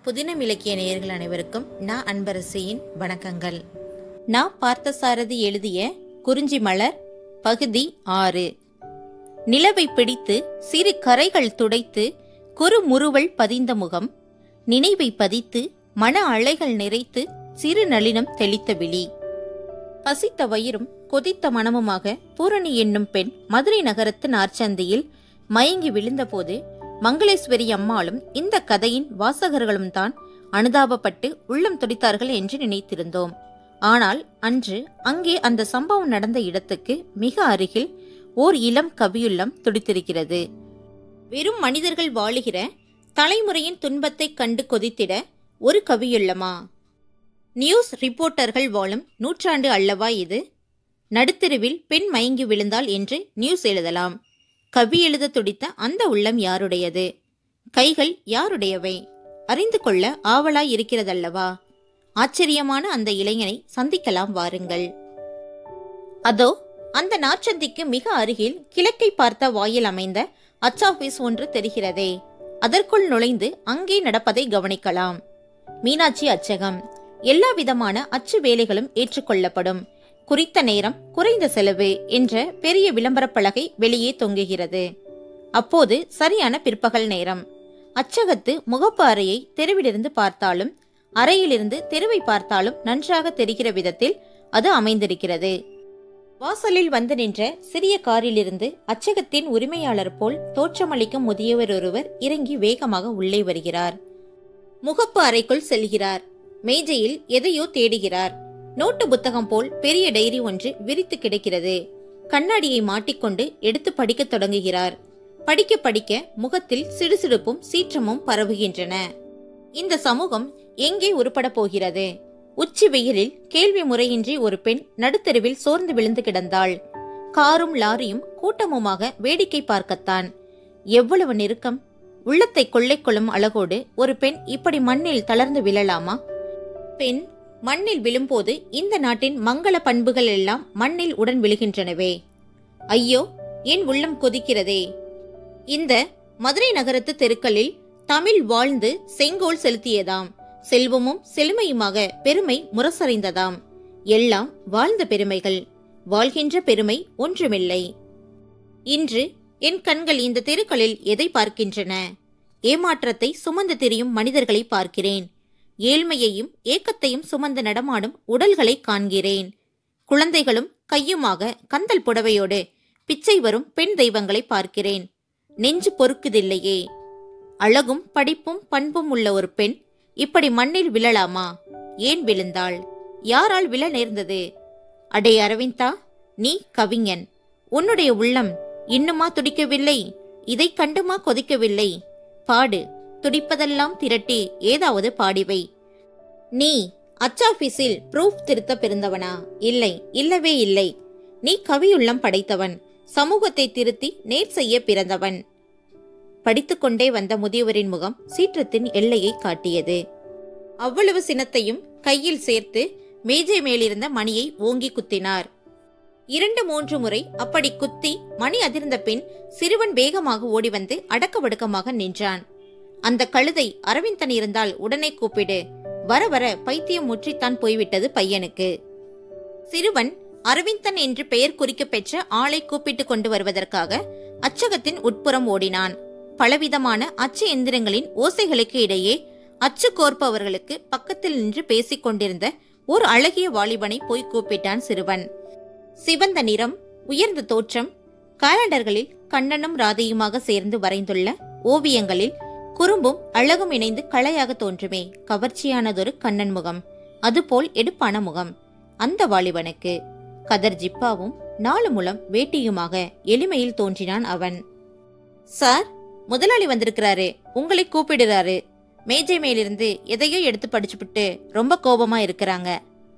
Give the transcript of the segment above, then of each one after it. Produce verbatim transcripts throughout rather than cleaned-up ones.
புதினம் இலக்கிய நேயர்கள் அனைவருக்கும் நான் அன்பரசியின் வணக்கங்கள். நான் பார்த்தசாரதி எழுதிய குறிஞ்சி மலர் பகுதி ஆறு. நிலவை பிடித்து சிறு கரைகள் துடைத்து குறு முறுவல் பதிந்த முகம், நினைவை பதித்து மன அலைகள் நிறைத்து சிறு நளினம் தெளித்த விழி. பசித்த வயிறும் கொதித்த மனமுமாக பூரணி என்னும் பெண் மதுரை நகரத்து நாற்சந்தியில் மயங்கி விழுந்தபோது மங்களேஸ்வரி அம்மாளும் இந்த கதையின் வாசகர்களும் தான் அனுதாபப்பட்டு உள்ளம் துடித்தார்கள் என்று நினைத்திருந்தோம். ஆனால் அன்று அங்கே அந்த சம்பவம் நடந்த இடத்துக்கு மிக அருகில் ஓர் இளம் கவியுள்ளம் துடித்திருக்கிறது. வெறும் மனிதர்கள் வாழுகிற தலைமுறையின் துன்பத்தை கண்டு கொதித்திட ஒரு கவியுள்ளமா? நியூஸ் ரிப்போர்ட்டர்கள் வாழும் நூற்றாண்டு அல்லவா இது? நடுத்தெருவில் பெண் மயங்கி விழுந்தாள் என்று நியூஸ் எழுதலாம். கவி எழுத துடித்த அந்த உள்ளம் யாருடையது? கைகள் யாருடையவை? அறிந்து கொள்ள ஆவலாய் இருக்கிறதல்லவா? ஆச்சரியமான அந்த இளைஞனை சந்திக்கலாம் வாருங்கள். அதோ அந்த நாற்சந்திக்கு மிக அருகில் கிழக்கை பார்த்த வாயில் அமைந்த அச்சாபீஸ் ஒன்று தெரிகிறதே. அதற்குள் நுழைந்து அங்கே நடப்பதை கவனிக்கலாம். மீனாட்சி அச்சகம். எல்லா விதமான அச்சு வேலைகளும் ஏற்றுக்கொள்ளப்படும். குறித்த நேரம், குறைந்த செலவு என்ற பெரிய விளம்பர பலகை வெளியே தொங்குகிறது. அப்போது சரியான பிற்பகல் நேரம். அச்சகத்து முகப்பு அறையை தெருவிலிருந்து பார்த்தாலும் அறையிலிருந்து தெருவை பார்த்தாலும் நன்றாக தெரிகிற விதத்தில் அது அமைந்திருக்கிறது. வாசலில் வந்து நின்ற சிறிய காரிலிருந்து அச்சகத்தின் உரிமையாளர் போல் தோற்றமளிக்கும் முதியவர் ஒருவர் இறங்கி வேகமாக உள்ளே வருகிறார். முகப்பு அறைக்குள் செல்கிறார். மேஜையில் எதையோ தேடுகிறார். நோட்டு புத்தகம் போல் பெரிய டைரி ஒன்று விரித்து கிடக்கிறது. கண்ணாடியை மாட்டிக்கொண்டு எடுத்து படிக்க தொடங்குகிறார். படிக்க படிக்க முகத்தில் சிடுசிடுப்பும் சீற்றமும் பரவுகின்றன. இந்த சமூகம் எங்கே உருப்பட போகிறது? உச்சி வெயிலில் கேள்வி முறையின்றி ஒரு பெண் நடுத்தெருவில் சோர்ந்து விழுந்து கிடந்தாள். காரும் லாரியும் கூட்டமுமாக வேடிக்கை பார்க்கத்தான். எவ்வளவு நெருக்கம்! உள்ளத்தை கொள்ளை கொள்ளும் அழகோடு ஒரு பெண் இப்படி மண்ணில் தளர்ந்து விழலாமா? பெண் மண்ணில் விழும்போது இந்த நாட்டின் மங்கள பண்புகள் எல்லாம் மண்ணில் உடன் விழுகின்றனவே. ஐயோ, என் உள்ளம் கொதிக்கிறதே. இந்த மதுரை நகரத்து தெருக்களில் தமிழ் வாழ்ந்து செங்கோல் செலுத்தியதாம். செல்வமும் செழுமையுமாக பெருமை முரசறைந்ததாம். எல்லாம் வாழ்ந்த பெருமைகள். வாழ்கின்ற பெருமை ஒன்றுமில்லை. இன்று என் கண்கள் இந்த தெருக்களில் எதை பார்க்கின்றன? ஏமாற்றத்தை சுமந்து திரியும் மனிதர்களை பார்க்கிறேன். ஏழ்மையையும் ஏக்கத்தையும் சுமந்து நடமாடும் உடல்களை காண்கிறேன். குழந்தைகளும் கையுமாக கந்தல் புடவையோடு பிச்சை வரும் பெண் தெய்வங்களை பார்க்கிறேன். நெஞ்சு பொறுக்குதில்லையே. அழகும் படிப்பும் பண்பும் உள்ள ஒரு பெண் இப்படி மண்ணில் விழலாமா? ஏன் விழுந்தாள்? யாரால் விழ நேர்ந்தது? அடே அரவிந்தா, நீ கவிஞன். உன்னுடைய உள்ளம் இன்னுமா துடிக்கவில்லை? இதை கண்டுமா கொதிக்கவில்லை? பாடு. துடிப்பதெல்லாம் திரட்டி ஏதாவது பாடிவை. நீ அச்சாபீஸில் ப்ரூஃப் திருத்த பிறந்தவனா? இல்லை, இல்லவே இல்லை. நீ கவியுள்ளம் படைத்தவன். சமூகத்தை திருத்தி நேர் செய்ய பிறந்தவன். படித்துக்கொண்டே வந்த முதியவரின் முகம் சீற்றத்தின் எல்லையை காட்டியது. அவ்வளவு சினத்தையும் கையில் சேர்த்து மேஜை மேலிருந்த மணியை ஓங்கி குத்தினார். இரண்டு மூன்று முறை அப்படி குத்தி மணி அதிர்ந்த பின் சிறுவன் வேகமாக ஓடி வந்து அடக்கவடுக்கமாக நின்றான். அந்த கழுதை அரவிந்தன் இருந்தால் உடனே கூப்பிடு. வர வர பைத்தியம் முற்றித்தான் போய்விட்டது பையனுக்கு. சிறுவன் அரவிந்தன் என்று பெயர் குறிக்க பெற்ற ஆளை கூப்பிட்டு கொண்டு வருவதற்காக அச்சகத்தின் உட்புறம் ஓடினான். பலவிதமான அச்சு எந்திரங்களின் ஓசைகளுக்கு இடையே அச்சு கோர்ப்பவர்களுக்கு பக்கத்தில் நின்று பேசிக் கொண்டிருந்த ஒரு அழகிய வாலிபனை போய் கூப்பிட்டான் சிறுவன். சிவந்த நிறம், உயர்ந்த தோற்றம், காலண்டர்களில் கண்ணனும் ராதையுமாக சேர்ந்து வரைந்துள்ள ஓவியங்களில் குறும்பும் அழகும் இணைந்து கலையாக தோன்றுமே கவர்ச்சியானதொரு கண்ணன் முகம். அதுபோல் எடுப்பான முகம் அந்த வாலிபனுக்கு. கதர் ஜிப்பாவும் நாலு முழம் வேட்டியுமாக எளிமையில் தோன்றினான் அவன். சார், முதலாளி வந்திருக்கிறாரு, உங்களை கூப்பிடுறாரு. மேஜை மேலிருந்து எதையோ எடுத்து படிச்சுவிட்டு ரொம்ப கோபமா இருக்கிறாங்க.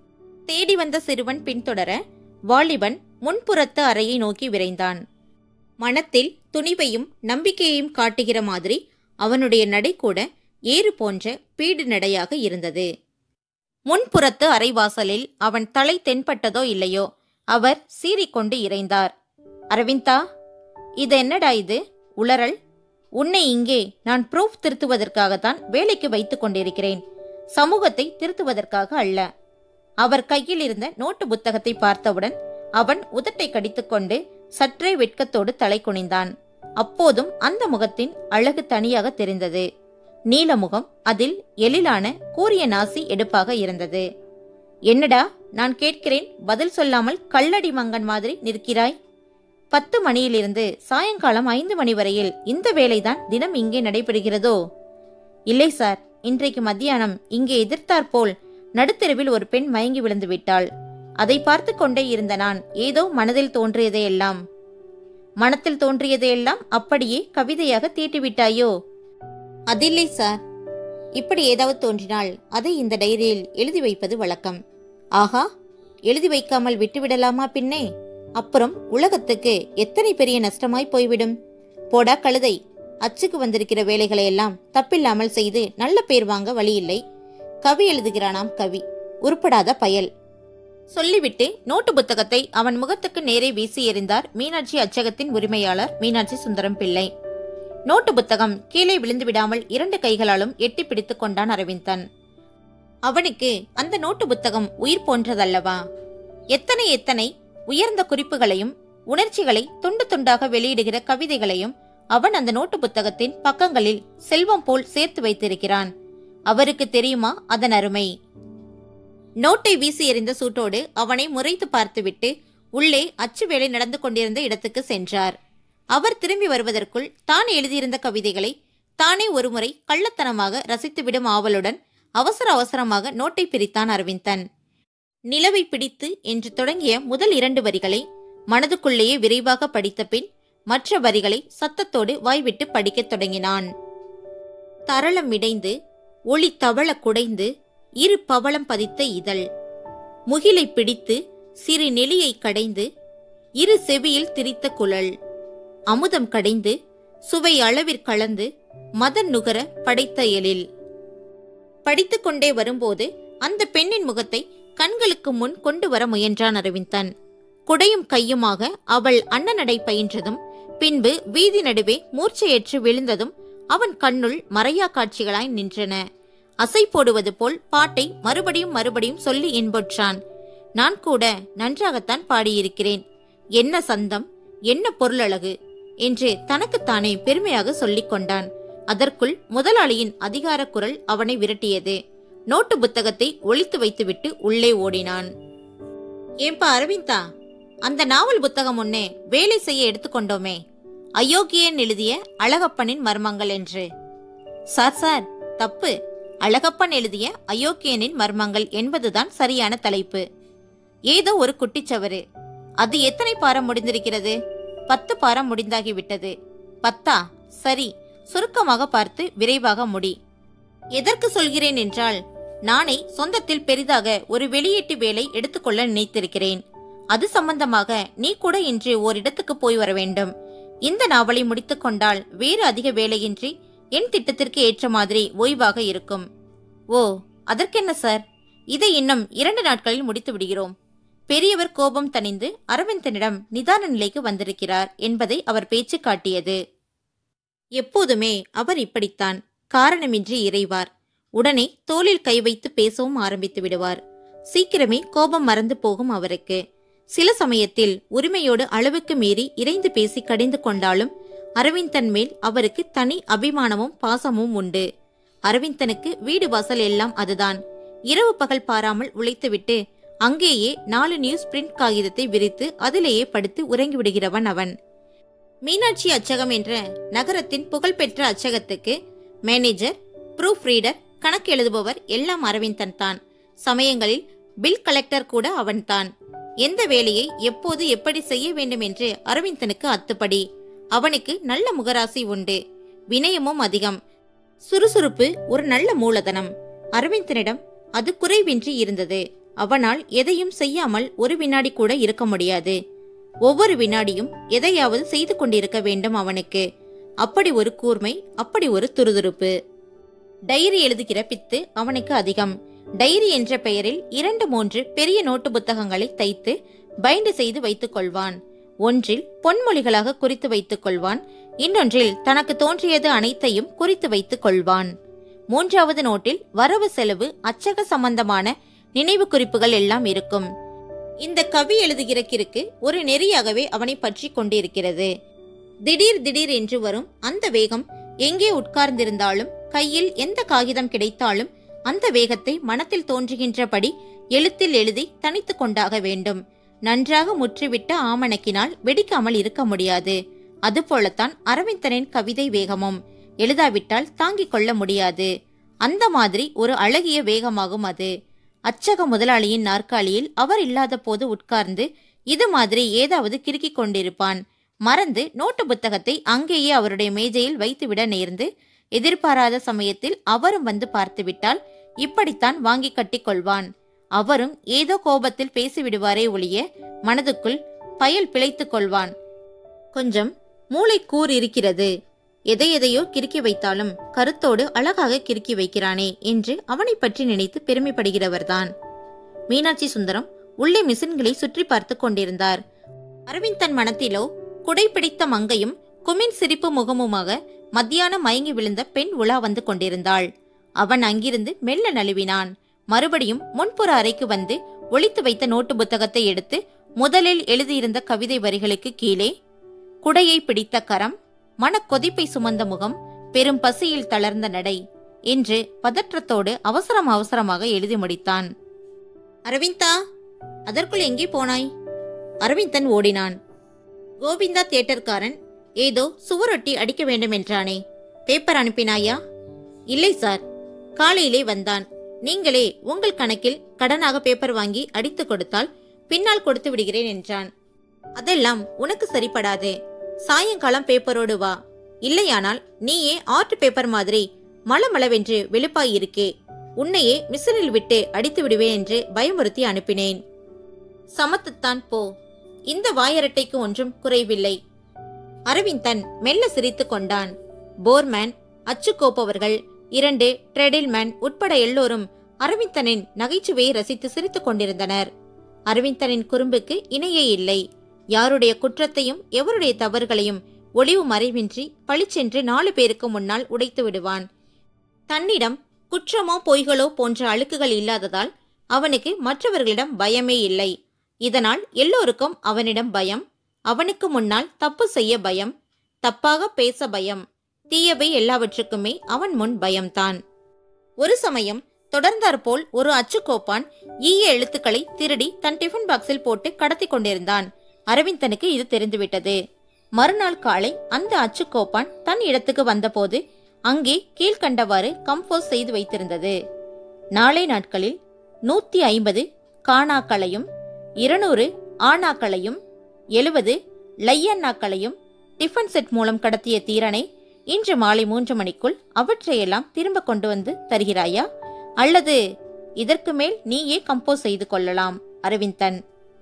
தேடி வந்த சிறுவன் பின்தொடர வாலிபன் முன்புறத்து அறையை நோக்கி விரைந்தான். மனத்தில் துணிவையும் நம்பிக்கையையும் காட்டுகிற மாதிரி அவனுடைய நடை கூட ஏறு போன்ற பீடு நடையாக இருந்தது. முன்புறத்து அறைவாசலில் அவன் தலை தென்பட்டதோ இல்லையோ, அவர் சீறிக்கொண்டு இறைந்தார். அரவிந்தா, இது என்னடா இது? உளறல்? உன்னை இங்கே நான் ப்ரூஃப் திருத்துவதற்காகத்தான் வேலைக்கு வைத்துக் கொண்டிருக்கிறேன், சமூகத்தை திருத்துவதற்காக அல்ல. அவர் கையில் இருந்த நோட்டு புத்தகத்தை பார்த்தவுடன் அவன் உதட்டை கடித்துக்கொண்டு சற்றே வெட்கத்தோடு தலை குனிந்தான். அப்போதும் அந்த முகத்தின் அழகு தனியாக தெரிந்தது. நீலமுகம், அதில் எழிலான கூரிய நாசி எடுப்பாக இருந்தது. என்னடா நான் கேட்கிறேன், பதில் சொல்லாமல் கல்லடி மங்கன் மாதிரி நிற்கிறாய்? பத்து மணியிலிருந்து சாயங்காலம் ஐந்து மணி வரையில் இந்த வேலைதான் தினம் இங்கே நடைபெறுகிறதோ? இல்லை சார், இன்றைக்கு மத்தியானம் இங்கே எதிர்த்தாற்போல் நடுத்தெருவில் ஒரு பெண் மயங்கி விழுந்து விட்டாள். அதை பார்த்து கொண்டே இருந்த நான் ஏதோ மனதில் தோன்றியதையெல்லாம் மனத்தில் தோன்றியதையெல்லாம் அப்படியே கவிதையாக தீட்டிவிட்டாயோ? அதில்லை சார், இப்படி ஏதாவது தோன்றினால் அதை இந்த டைரியில் எழுதி வைப்பது வழக்கம். ஆஹா, எழுதி வைக்காமல் விட்டுவிடலாமா பின்னே? அப்புறம் உலகத்துக்கு எத்தனை பெரிய நஷ்டமாய் போய்விடும். போடா கழுதை, அச்சுக்கு வந்திருக்கிற வேலைகளை எல்லாம் தப்பில்லாமல் செய்து நல்ல பேர் வாங்க வழியில்லை. கவி எழுதுகிறானாம் கவி, உருப்படாத பயல். சொல்லிவிட்டு நோட்டு புத்தகத்தை அவன் முகத்துக்கு நேரே வீசி எறிந்தார் மீனாட்சி அச்சகத்தின் உரிமையாளர் மீனாட்சி சுந்தரம் பிள்ளை. நோட்டு புத்தகம் கீழே விழுந்து விடாமல் இரண்டு கைகளாலும் எட்டி பிடித்துக் கொண்டான் அரவிந்தன். அவனுக்கு அந்த நோட்டு புத்தகம் உயிர் போன்றதல்லவா? எத்தனை எத்தனை உயர்ந்த குறிப்புகளையும் உணர்ச்சிகளை துண்டு துண்டாக வெளியிடுகிற கவிதைகளையும் அவன் அந்த நோட்டு புத்தகத்தின் பக்கங்களில் செல்வம் போல் சேர்த்து வைத்திருக்கிறான். அவருக்கு தெரியுமா அதன் அருமை? நோட்டை வீசி எறிந்த சூட்டோடு அவனை முறைத்து பார்த்துவிட்டு உள்ளே அச்சு வேலை நடந்து கொண்டிருந்த இடத்துக்கு சென்றார். அவர் திரும்பி வருவதற்குள் தான் எழுதியிருந்த கவிதைகளை தானே ஒருமுறை கள்ளத்தனமாக ரசித்துவிடும் ஆவலுடன் அவசர அவசரமாக நோட்டை பிரித்தான் அரவிந்தன். நிலவை பிடித்து என்று தொடங்கிய முதல் இரண்டு வரிகளை மனதுக்குள்ளேயே விரைவாக படித்த பின் மற்ற வரிகளை சத்தத்தோடு வாய்விட்டு படிக்கத் தொடங்கினான். தரளம் இடைந்து ஒளி தவள குடைந்து இரு பவளம் பதித்த இதழ், முகிலை பிடித்து சிறு நெளியை கடைந்து இரு செவியில் திரித்த குழல், அமுதம் கடைந்து சுவை அளவிற்கலந்து மதன் நுகர படைத்த எழில். படித்துக் கொண்டே வரும்போது அந்த பெண்ணின் முகத்தை கண்களுக்கு முன் கொண்டு வர முயன்றான் அரவிந்தன். குடையும் கையுமாக அவள் அண்ணனடை பயின்றதும் பின்பு வீதி நடுவே மூர்ச்சையற்று விழுந்ததும் அவன் கண்ணுள் மறையா காட்சிகளாய் நின்றன. அசை போடுவது போல் பாட்டை மறுபடியும் மறுபடியும் சொல்லி இன்பொற்றான். நான் கூட நன்றாகத்தான் பாடியிருக்கிறேன், என்ன சந்தம், என்ன பொருளழகு என்று தனக்குத்தானே பெருமையாக சொல்லிக் கொண்டான். அதற்குள் முதலாளியின் அதிகார குரல் அவனை விரட்டியது. நோட்டு புத்தகத்தை ஒளித்து வைத்துவிட்டு உள்ளே ஓடினான். ஏன்பா அரவிந்தா, அந்த நாவல் புத்தகம் ஒன்னே வேலை செய்ய எடுத்துக்கொண்டோமே, அயோக்கியன் எழுதிய அழகப்பனின் மர்மங்கள் என்று. சார் சார் தப்பு, அழகப்பன் எழுதிய அயோக்கியனின் மர்மங்கள் என்பதுதான் சரியான தலைப்பு. ஏதோ ஒரு குட்டிச்சவறு. அது எத்தனை பாரம் முடிந்திருக்கிறது? பத்து பாரம் முடிந்தாகிவிட்டது. பத்தா? சரி, சுருக்கமாக பார்த்து விரைவாக முடி. எதற்கு சொல்கிறேன் என்றால், நானே சொந்தத்தில் பெரிதாக ஒரு வெளியீட்டு வேலை எடுத்துக்கொள்ள நினைத்திருக்கிறேன். அது சம்பந்தமாக நீ கூட இன்று ஓரிடத்துக்கு போய் வர வேண்டும். இந்த நாவலை முடித்துக் கொண்டால் வேறு அதிக வேலையின்றி என் திட்டத்திற்கு ஏற்ற மாதிரி ஓய்வாக இருக்கும். ஓ, அதற்கென்ன சார், இதை இன்னும் இரண்டு நாட்களில் முடித்து விடுகிறோம். பெரியவர் கோபம் தணிந்து அரவிந்தனிடம் நிதான நிலைக்கு வந்திருக்கிறார் என்பதை அவர் பேச்சு காட்டியது. எப்போதுமே அவர் இப்படித்தான், காரணமின்றி இறைவார். உடனே தோளில் கை வைத்து பேசவும் ஆரம்பித்து விடுவார். சீக்கிரமே கோபம் மறந்து போகும் அவருக்கு. சில சமயத்தில் உரிமையோடு அளவுக்கு மீறி இறைந்து பேசி கடிந்து கொண்டாலும் அரவிந்தன் மேல் அவருக்கு தனி அபிமானமும் பாசமும் உண்டு. அரவிந்தனுக்கு வீடு வாசல் எல்லாம் அதுதான். இரவு பகல் பாராமல் உழைத்துவிட்டு அங்கேயே நாலு நியூஸ் பிரிண்ட் காகிதத்தை விரித்து அதிலேயே படுத்து உறங்கி விடுகிறவன் அவன். மீனாட்சி அச்சகம் என்ற நகரத்தின் புகழ்பெற்ற அச்சகத்துக்கு மேனேஜர், ப்ரூஃப் ரீடர், கணக்கு எழுதுபவர் எல்லாம் அரவிந்தன் தான். சமயங்களில் பில் கலெக்டர் கூட அவன்தான். எந்த வேலையை எப்போது எப்படி செய்ய வேண்டும் என்று அரவிந்தனுக்கு அத்துப்படி. அவனுக்கு நல்ல முகராசி உண்டு, வினயமும் அதிகம். சுறுசுறுப்பு ஒரு நல்ல மூலதனம். அரவிந்தனிடம் அது குறைவின்றி இருந்தது. அவனால் எதையும் செய்யாமல் ஒரு வினாடி கூட இருக்க முடியாது. ஒவ்வொரு வினாடியும் எதையாவது செய்து கொண்டிருக்க வேண்டும் அவனுக்கு. அப்படி ஒரு கூர்மை, அப்படி ஒரு துருதுருப்பு. டைரி எழுதுகிற பித்து அவனுக்கு அதிகம். டைரி என்ற பெயரில் இரண்டு மூன்று பெரிய நோட்டு புத்தகங்களை தைத்து பைண்ட் செய்து வைத்துக் கொள்வான். ஒன்றில் பொன்மொழிகளாக குறித்து வைத்துக் கொள்வான், இன்னொன்றில் தனக்கு தோன்றியது அனைத்தையும் குறித்து வைத்துக் கொள்வான். மூன்றாவது நோட்டில் வரவு செலவு, அச்சக சம்பந்தமான நினைவு குறிப்புகள் எல்லாம் இருக்கும். இந்த கவி எழுதுகிற கிறுக்கு ஒரு நெறியாகவே அவனை பற்றி கொண்டிருக்கிறது. திடீர் திடீர் என்று வரும் அந்த வேகம் எங்கே உட்கார்ந்திருந்தாலும், கையில் எந்த காகிதம் கிடைத்தாலும் அந்த வேகத்தை மனத்தில் தோன்றுகின்றபடி எழுத்தில் எழுதி தனித்து கொண்டாக வேண்டும். நன்றாக முற்றிவிட்ட ஆமணக்கினால் வெடிக்காமல் இருக்க முடியாது. அதுபோலத்தான் அரவிந்தனின் கவிதை வேகமும் எழுதாவிட்டால் தாங்கிக் கொள்ள முடியாது. அந்த மாதிரி ஒரு அழகிய வேகமாகும் அது. அச்சக முதலாளியின் நாற்காலியில் அவர் இல்லாத போது உட்கார்ந்து இது மாதிரி ஏதாவது கிறுக்கிக் கொண்டிருப்பான். மறந்து நோட்டு புத்தகத்தை அங்கேயே அவருடைய மேஜையில் வைத்துவிட நேர்ந்து எதிர்பாராத சமயத்தில் அவரும் வந்து பார்த்துவிட்டால் இப்படித்தான் வாங்கி கட்டிக் கொள்வான். அவரும் ஏதோ கோபத்தில் பேசிவிடுவாரே ஒழிய மனதுக்குள் பயல் பிழைத்துக் கொள்வான். கொஞ்சம் மூளை கூர் இருக்கிறது, எதை எதையோ கிறுக்கி வைத்தாலும் கருத்தோடு அழகாக கிறுக்கி வைக்கிறானே என்று அவனை பற்றி நினைத்து பெருமைப்படுகிறவர்தான். மீனாட்சி சுந்தரம் உள்ளே மிஷின்களை சுற்றி பார்த்து கொண்டிருந்தார். அரவிந்தன் மனத்திலோ குடைப்பிடித்த மங்கையும் குமின் சிரிப்பு முகமுமாக மத்தியானம் மயங்கி விழுந்த பெண் உலா வந்து கொண்டிருந்தாள். அவன் அங்கிருந்து மெல்ல நழுவினான். மறுபடியும் முன்புற அறைக்கு வந்து ஒளித்து வைத்த நோட்டு புத்தகத்தை எடுத்து முதலில் எழுதியிருந்த கவிதை வரிகளுக்கு கீழே குடையை பிடித்த கரம், மனக்கொதிப்பை சுமந்த முகம், பெரும் பசியில் தளர்ந்த நடை என்று பதற்றத்தோடு அவசரம் அவசரமாக எழுதி முடித்தான். அரவிந்தா, அதற்குள் எங்கே போனாய்? அரவிந்தன் ஓடினான். கோவிந்தா தியேட்டர்காரன் ஏதோ சுவரொட்டி அடிக்க வேண்டும் என்றானே, பேப்பர் அனுப்பினாயா? இல்லை சார், காலையிலே வந்தான். நீங்களே உங்கள் கணக்கில் கடனாக பேப்பர் வாங்கி அடித்து கொடுத்தால் பின்னால் கொடுத்து விடுகிறேன் என்றான். அதெல்லாம் உனக்கு சரிப்படாது. சாயங்காலம் பேப்பரோடு வா, இல்லையானால் நீயே ஆர்ட் பேப்பர் மாதிரி மளமளவென்று வெளுப்பாய் இருக்கே, உன்னையே மிஷினில் விட்டு அடித்து விடுவேன் என்று பயமுறுத்தி அனுப்பினேன். சமத்துத்தான் போ, இந்த வாயரட்டைக்கு ஒன்றும் குறைவில்லை. அரவிந்தன் மெல்ல சிரித்து கொண்டான். போர்மேன், அச்சுக்கோப்பவர்கள், இரண்டு ட்ரெடில்மேன் உட்பட எல்லோரும் அரவிந்தனின் நகைச்சுவையை ரசித்து சிரித்துக் கொண்டிருந்தனர். அரவிந்தனின் குறும்புக்கு இணையே இல்லை. யாருடைய குற்றத்தையும் எவருடைய தவறுகளையும் ஒளிவு மறைவின்றி பளிச்சென்று நாலு பேருக்கு முன்னால் உடைத்து விடுவான். தன்னிடம் குற்றமோ பொய்களோ போன்ற அழுக்குகள் இல்லாததால் அவனுக்கு மற்றவர்களிடம் பயமே இல்லை. இதனால் எல்லோருக்கும் அவனிடம் பயம். அவனுக்கு முன்னால் தப்பு செய்ய பயம், தப்பாக பேச பயம், தீயவை எல்லாவற்றுக்குமே அவன் முன் பயம்தான். ஒரு சமயம் தொடர்ந்தாற்போல் ஒரு அச்சுக்கோப்பான் ஈய எழுத்துக்களை திருடி தன் டிஃபன் பாக்ஸில் போட்டு கடத்தி கொண்டிருந்தான். அரவிந்தனுக்கு இது தெரிந்துவிட்டது. மறுநாள் காலை அந்த அச்சுக்கோப்பான் தன் இடத்துக்கு வந்தபோது அங்கே கீழ்கண்டவாறு கம்போஸ் செய்து வைத்திருந்தது. நாளை நாட்களில் நூத்தி ஐம்பது காணாக்களையும், இருநூறு ஆனாக்களையும், எழுபது லையண்ணாக்களையும் டிஃபன் செட் மூலம் கடத்திய தீரனை இன்று மாலை மூன்று மணிக்குள் அவற்றையெல்லாம் திரும்ப கொண்டு வந்து தருகிறாயா? அல்லது இதற்கு மேல் நீயே கம்போஸ் செய்து கொள்ளலாம். அரவிந்தன்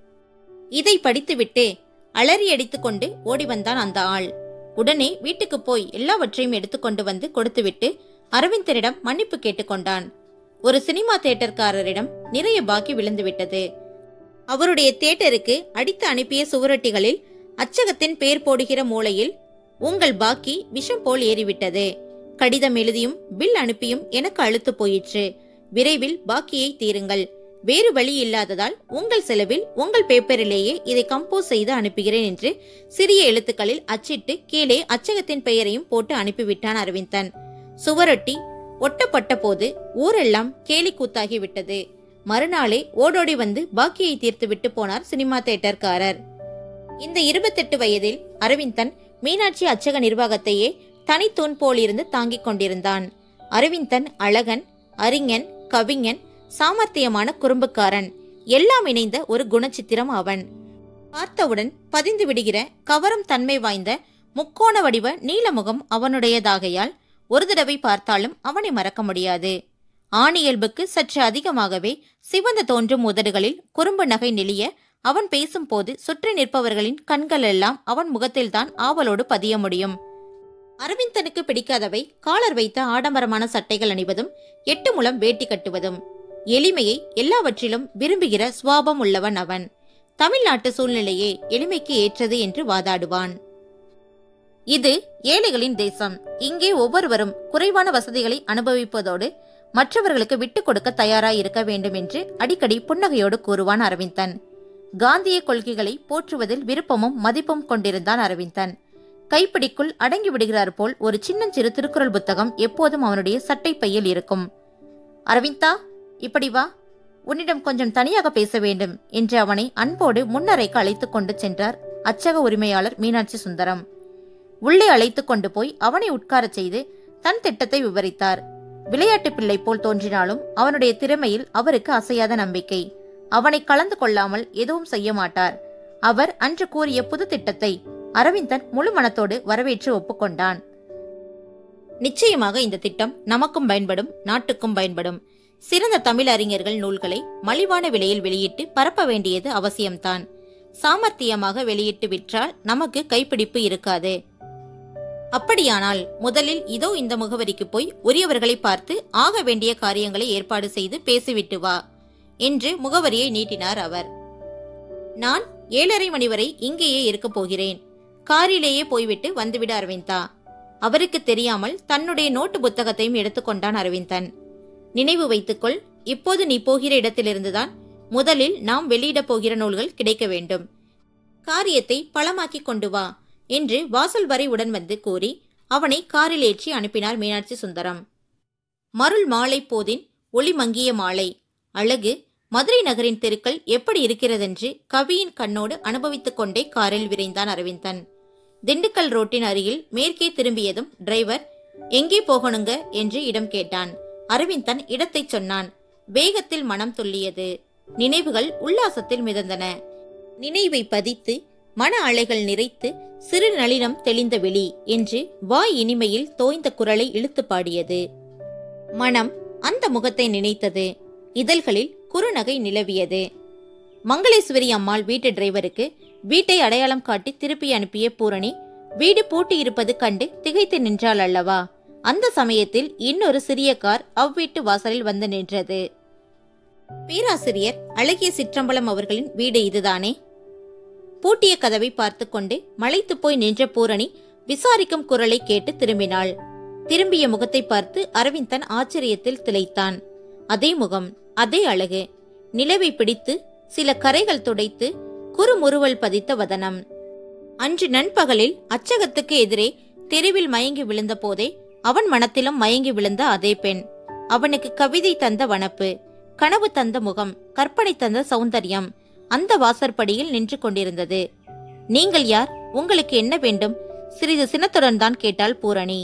இதை படித்துவிட்டு அலறி அடித்துக் கொண்டு ஓடி வந்தான் அந்த ஆள். உடனே வீட்டுக்கு போய் எல்லாவற்றையும் எடுத்துக்கொண்டு வந்து கொடுத்துவிட்டு அரவிந்தனிடம் மன்னிப்பு கேட்டுக்கொண்டான். ஒரு சினிமா தியேட்டர்காரரிடம் நிறைய பாக்கி விழுந்துவிட்டது. அவருடைய தியேட்டருக்கு அடித்து அனுப்பிய சுவரொட்டிகளில் அச்சகத்தின் பேர் போடுகிற மூலையில் உங்கள் பாக்கி விஷம் போல் ஏறிவிட்டது. கடிதம் எழுதியும் பில் அனுப்பியும் எனக்கு அழுத்து போயிற்று. விரைவில் பாக்கியை தீருங்கள். வேறு வழி இல்லாததால் உங்கள் செலவில் உங்கள் பேப்பரிலேயே இதை கம்போஸ் செய்து அனுப்புகிறேன் என்று சிறிய எழுத்துக்களில் அச்சிட்டு கீழே அச்சகத்தின் பெயரையும் போட்டு அனுப்பிவிட்டான் அரவிந்தன். சுவரொட்டி ஒட்டப்பட்ட போது ஊரெல்லாம் கேலி கூத்தாகிவிட்டது. மறுநாளே ஓடோடி வந்து பாக்கியை தீர்த்து விட்டு போனார் சினிமா தியேட்டர்காரர். இந்த இருபத்தெட்டு வயதில் அரவிந்தன் மீனாட்சி அச்சக நிர்வாகத்தையே தனித்தூண் போலிருந்து தாங்கிக் கொண்டிருந்தான். அரவிந்தன் அழகன், அறிஞன், கவிஞன், சாமர்த்தியமான குறும்புக்காரன், எல்லாம் இணைந்த ஒரு குணச்சித்திரம் அவன். பார்த்தவுடன் பதிந்து விடுகிற கவரும் தன்மை வாய்ந்த முக்கோண வடிவ நீலமுகம் அவனுடையதாகையால் ஒரு தடவை பார்த்தாலும் அவனை மறக்க முடியாது. ஆணியல்புக்கு சற்று அதிகமாகவே சிவந்த தோன்றும் உதடுகளில் குறும்பு நகை நெளிய அவன் பேசும்போது சுற்றி நிற்பவர்களின் கண்கள் எல்லாம் அவன் முகத்தில்தான் ஆவலோடு பதிய முடியும். அரவிந்தனுக்கு பிடிக்காதவை காலர் வைத்த ஆடம்பரமான சட்டைகள் அணிவதும், எட்டு முழம் வேட்டி கட்டுவதும். எளிமையை எல்லாவற்றிலும் விரும்புகிற சுவாபம் உள்ளவன் அவன். தமிழ்நாட்டு சூழ்நிலையே எளிமைக்கு ஏற்றது என்று வாதாடுவான். இது ஏழைகளின் தேசம். இங்கே ஒவ்வொருவரும் குறைவான வசதிகளை அனுபவிப்பதோடு மற்றவர்களுக்கு விட்டுக் கொடுக்க தயாராய் இருக்க வேண்டும் என்று அடிக்கடி புன்னகையோடு கூறுவான் அரவிந்தன். காந்திய கொள்கைகளை போற்றுவதில் விருப்பமும் மதிப்பும் கொண்டிருந்தான் அரவிந்தன். கைப்பிடிக்குள் அடங்கி விடுகிறார் போல் ஒரு சின்னஞ்சிறு திருக்குறள் புத்தகம் எப்போதும் அவனுடைய சட்டை பையில் இருக்கும். அரவிந்தா, இப்படி வா, உன்னிடம் கொஞ்சம் தனியாக பேச வேண்டும் என்று அவனை அன்போடு முன்னறைக்கு அழைத்துக் கொண்டு சென்றார் அச்சக உரிமையாளர் மீனாட்சி சுந்தரம். உள்ளே அழைத்துக் கொண்டு போய் அவனை உட்காரச் செய்து தன் திட்டத்தை விவரித்தார். விளையாட்டு பிள்ளை போல் தோன்றினாலும் அவனுடைய திறமையில் அவருக்கு அசையாத நம்பிக்கை. அவனை கலந்து கொள்ளாமல் எதுவும் செய்ய மாட்டார். அவர் அன்று கூறிய புது திட்டத்தை அரவிந்தன் முழு மனத்தோடு வரவேற்று ஒப்புக்கொண்டான். நிச்சயமாக இந்த திட்டம் நமக்கும் பயன்படும், நாட்டுக்கும் பயன்படும். சிறந்த தமிழ் அறிஞர்கள் நூல்களை மலிவான விலையில் வெளியிட்டு பரப்ப வேண்டியது அவசியம்தான். சாமர்த்தியமாக வெளியிட்டு விற்றால் நமக்கு கைப்பிடிப்பு இருக்காது. அப்படியானால் முதலில் இதோ இந்த முகவரிக்கு போய் உரியவர்களை பார்த்து ஆக வேண்டிய காரியங்களை ஏற்பாடு செய்து பேசிவிட்டு வா என்று முகவரியை நீட்டினார் அவர். நான் ஏழரை மணி வரை இங்கேயே இருக்கப் போகிறேன். காரிலேயே போய்விட்டு வந்துவிட அரவிந்தா. அவருக்கு தெரியாமல் தன்னுடைய நோட்டு புத்தகத்தையும் எடுத்துக்கொண்டான் அரவிந்தன். நினைவு வைத்துக்கொள், இப்போது நீ போகிற இடத்திலிருந்துதான் முதலில் நாம் வெளியிடப் போகிற நூல்கள் கிடைக்க வேண்டும். காரியத்தை பலமாக்கி கொண்டு வா என்று வாசல் வரை உடன் வந்து கூறி அவனை காரில் ஏற்றி அனுப்பினார் மீனாட்சி சுந்தரம். மருள் மாலை போதின் ஒளி மங்கிய மாலை அழகு மதுரை நகரின் தெருக்கள் எப்படி இருக்கிறதென்று கவியின் கண்ணோடு அனுபவித்துக் கொண்டே காரில் விரைந்தான் அரவிந்தன். திண்டுக்கல் ரோட்டின் அருகில் மேற்கே திரும்பியதும் டிரைவர் எங்கே போகணுங்க என்று இடம் கேட்டான். அரவிந்தன் இடத்தை சொன்னான். வேகத்தில் மனம் துள்ளியது. நினைவுகள் உல்லாசத்தில் மிதந்தன. நினைவை பதித்து மன அலைகள் நிறைத்து சிறு நளினம் தெளிந்த வெளி என்று வாய் இனிமையில் தோய்ந்த குரலை இழுத்து பாடியது. மனம் அந்த முகத்தை நினைத்தது. இதழ்களில் குறுநகை நிலவியது. மங்களேஸ்வரி அம்மாள் வீட்டு டிரைவருக்கு வீட்டை அடையாளம் காட்டி திருப்பி அனுப்பிய பூரணி வீடு பூட்டி இருப்பது கண்டு திகைத்து நின்றாள் அல்லவா? அந்த சமயத்தில் இன்னொரு சிறிய கார் அவ்வீட்டு வாசலில் வந்து நின்றது. பேராசிரியர் அழகிய சிற்றம்பலம் அவர்களின் வீடு இதுதானே? பூட்டிய கதவை பார்த்து கொண்டு மலைத்து போய் நின்ற பூரணி விசாரிக்கும் குரலை கேட்டு திரும்பினாள். திரும்பிய முகத்தை பார்த்து அரவிந்தன் ஆச்சரியத்தில் திளைத்தான். அதே முகம், அதே அழகு. நிலவை பிடித்து சில கரைகள் துடைத்து குறுமுறுவல் பதித்த வதனம். அன்று நண்பகலில் அச்சகத்துக்கு எதிரே தெருவில் மயங்கி விழுந்த போதே அவன் மனத்திலும் மயங்கி விழுந்த அதே பெண். அவனுக்கு கவிதை தந்த வனப்பு, கனவு தந்த முகம், கற்பனை தந்த சௌந்தர்யம் அந்த வாசற்படியில் நின்று கொண்டிருந்தது. நீங்கள் யார்? உங்களுக்கு என்ன வேண்டும்? சிறிது சினத்துடன் தான் கேட்டாள் பூரணி.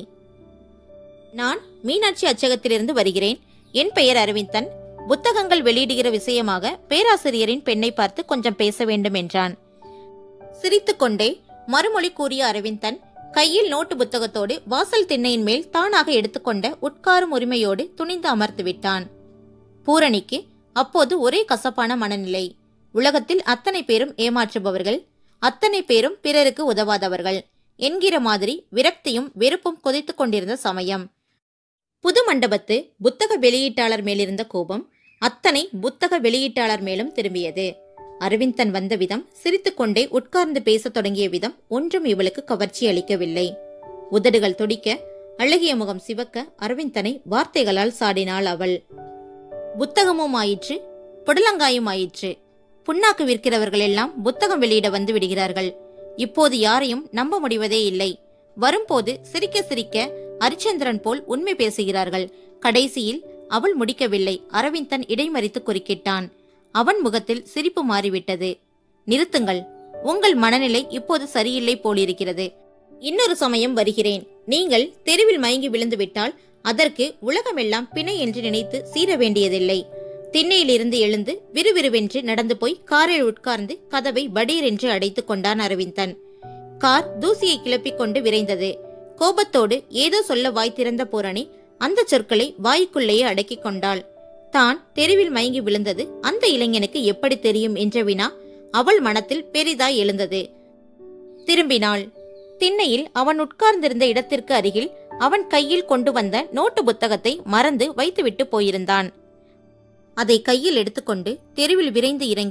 நான் மீனாட்சி அச்சகத்திலிருந்து வருகிறேன். என் பெயர் அரவிந்தன். புத்தகங்கள் வெளியிடுகிற விஷயமாக பேராசிரியரின் பெண்ணை பார்த்து கொஞ்சம் பேச வேண்டும் என்றான். சிரித்துக்கொண்டே மறுமொழி கூறிய அரவிந்தன் கையில் நோட்டு புத்தகத்தோடு வாசல் திண்ணையின் மேல் தானாக எடுத்துக்கொண்ட உட்காரும் உரிமையோடு துணிந்து அமர்ந்து விட்டான். பூரணிக்கு அப்போது ஒரே கசப்பான மனநிலை. உலகத்தில் அத்தனை பேரும் ஏமாற்றுபவர்கள், அத்தனை பேரும் பிறருக்கு உதவாதவர்கள் என்கிற மாதிரி விரக்தியும் வெறுப்பும் கொதித்துக் கொண்டிருந்த சமயம். புது மண்டபத்து புத்தக வெளியீட்டாளர் மேலிருந்த கோபம் அத்தனை புத்தக வெளியீட்டாளர் மேலும் திரும்பியது. அரவிந்தன் வந்த விதம், சிரித்துக்கொண்டே உட்கார்ந்து பேசத் தொடங்கிய விதம் ஒன்றும் இவளுக்கு கவர்ச்சி அளிக்கவில்லை. உதடுகள் துடிக்க, அழகிய முகம் சிவக்க அரவிந்தனை வார்த்தைகளால் சாடினாள் அவள். புத்தகமும் ஆயிற்று, புடலங்காயும் ஆயிற்று. புண்ணாக்கு விற்கிறவர்கள் எல்லாம் புத்தகம் வெளியிட வந்து விடுகிறார்கள். இப்போது யாரையும் நம்ப முடிவதே இல்லை. வரும்போது சிரிக்க சிரிக்க அரிச்சந்திரன் போல் உண்மை பேசுகிறார்கள். கடைசியில் அவள் முடிக்கவில்லை. அரவிந்தன் இடைமறித்து குறுக்கிட்டான். அவன் முகத்தில் சிரிப்பு மாறிவிட்டது. நிறுத்துங்கள், உங்கள் மனநிலை இப்போது சரியில்லை போலிருக்கிறது. இன்னொரு சமயம் வருகிறேன். நீங்கள் தெருவில் மயங்கி விழுந்து விட்டால் அதற்கு உலகமெல்லாம் பிணை என்று நினைத்து சீர வேண்டியதில்லை. திண்ணையிலிருந்து எழுந்து விறுவிறுவென்று நடந்து போய் காரில் உட்கார்ந்து கதவை படீர் என்று அடைத்துக் கொண்டான் அரவிந்தன். கார் தூசியை கிளப்பிக் கொண்டு விரைந்தது. கோபத்தோடு ஏதோ சொல்ல வாய் திறந்த பூரணி அந்த சொற்களை வாய்க்குள்ளேயே அடக்கிக் கொண்டாள். தான் தெருவில் மயங்கி விழுந்தது அந்த இளைஞனுக்கு எப்படி தெரியும் என்ற வினா அவள் மனத்தில் பெரிதாய் எழுந்தது. திரும்பினாள். திண்ணையில் அவன் உட்கார்ந்திருந்த இடத்திற்கு அருகில் அவன் கையில் கொண்டு வந்த நோட்டு புத்தகத்தை மறந்து வைத்துவிட்டு போயிருந்தான். அதை கையில் எடுத்துக்கொண்டு தெருவில் விரைந்து இறங்கி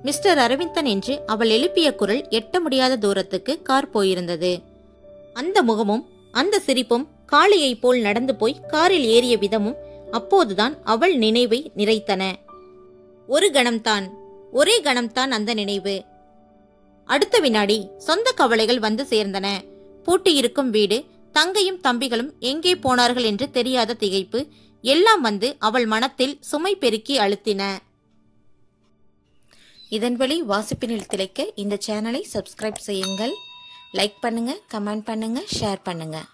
மிஸ்டர் அரவிந்தன் என்று அவள் எழுப்பிய குரல் எட்ட முடியாத தூரத்துக்கு கார் போயிருந்தது. அந்த முகமும் அந்த சிரிப்பும் காளியைப் போல் நடந்து போய் காரில் ஏறிய விதமும் அப்போதுதான் அவள் நினைவை நிறைத்தன. ஒரு கணம்தான், ஒரே கணம்தான் அந்த நினைவு. அடுத்த வினாடி சொந்த கவலைகள் வந்து சேர்ந்தன. பூட்டியிருக்கும் வீடு, தங்கையும் தம்பிகளும் எங்கே போனார்கள் என்று தெரியாத திகைப்பு எல்லாம் வந்து அவள் மனத்தில் சுமை பெருக்கி அழுத்தின. இதன் வழி வாசிப்பினில் திளைக்க இந்த சேனலை சப்ஸ்கிரைப் செய்யுங்கள். லைக் பண்ணுங்க, கமெண்ட் பண்ணுங்க, ஷேர் பண்ணுங்க.